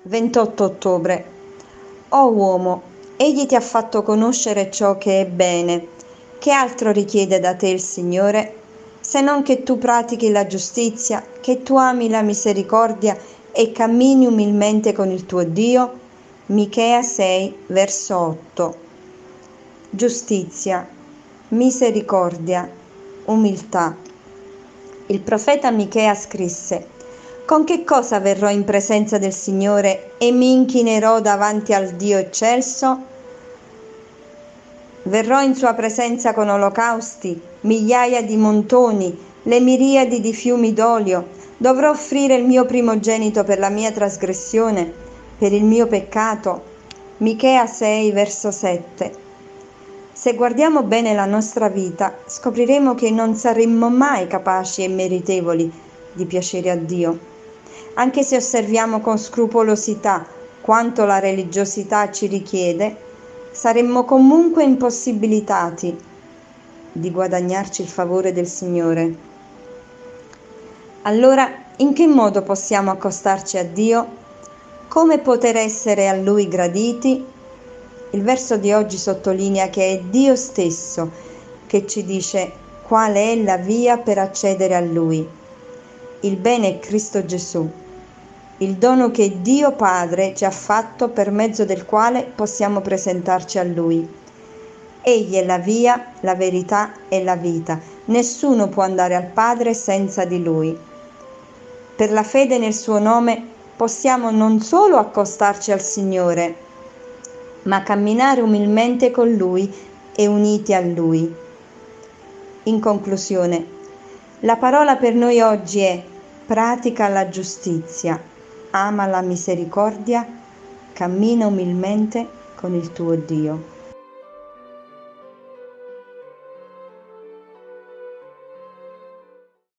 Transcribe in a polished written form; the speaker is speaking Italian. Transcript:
28 ottobre. O uomo, egli ti ha fatto conoscere ciò che è bene. Che altro richiede da te il Signore? Se non che tu pratichi la giustizia, che tu ami la misericordia e cammini umilmente con il tuo Dio? Michea 6, verso 8. Giustizia, misericordia, umiltà. Il profeta Michea scrisse: con che cosa verrò in presenza del Signore e mi inchinerò davanti al Dio eccelso? Verrò in sua presenza con olocausti, migliaia di montoni, le miriadi di fiumi d'olio. Dovrò offrire il mio primogenito per la mia trasgressione, per il mio peccato. Michea 6, verso 7. Se guardiamo bene la nostra vita, scopriremo che non saremmo mai capaci e meritevoli di piacere a Dio. Anche se osserviamo con scrupolosità quanto la religiosità ci richiede, saremmo comunque impossibilitati di guadagnarci il favore del Signore. Allora, in che modo possiamo accostarci a Dio? Come poter essere a Lui graditi? Il verso di oggi sottolinea che è Dio stesso che ci dice qual è la via per accedere a Lui. Il bene è Cristo Gesù, il dono che Dio Padre ci ha fatto per mezzo del quale possiamo presentarci a Lui. Egli è la via, la verità e la vita. Nessuno può andare al Padre senza di Lui. Per la fede nel suo nome possiamo non solo accostarci al Signore, ma camminare umilmente con Lui e uniti a Lui. In conclusione, la parola per noi oggi è: pratica la giustizia, ama la misericordia, cammina umilmente con il tuo Dio.